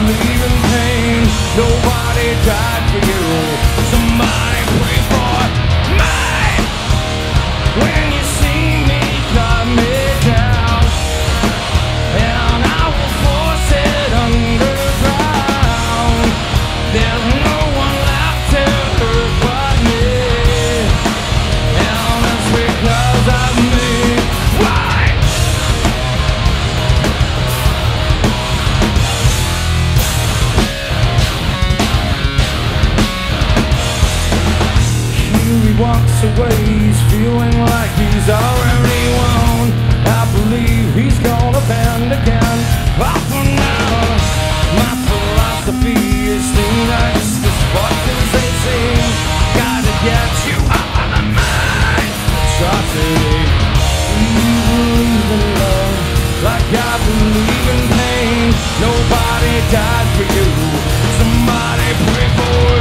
believe in pain. Nobody died for you. Somebody pray for me. When you see me, cut me down, and I will force it underground. There's no one left to hurt but me, and it's because of me. Why? He walks away, he's feeling like he's already won. I believe he's gonna bend again. But for now, my philosophy is think that's as fuck as they seem. Gotta get you out of my mind. Atrocity. You believe in love like I believe in pain. Nobody died for you. Somebody pray for